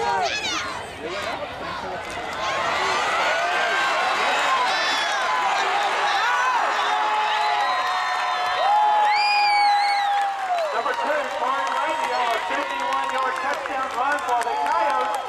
Number 2, Corey Rayfield, a 51-yard touchdown run for the Coyotes.